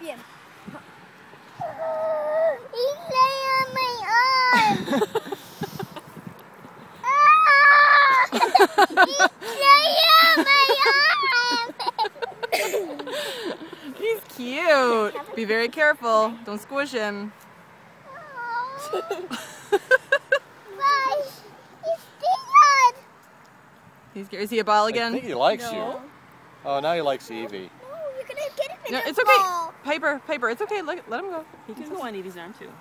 Bien. He's laying on my arm. He's laying on my arm. He's cute. Be very careful. Don't squish him. Bye. He's scared. He's scared. Is he a ball I again? think he likes No. you. Oh, now he likes Evie. No, you're gonna get him in No, a it's okay. ball. Piper, it's okay. Let him go. He can go on Evie's arm too.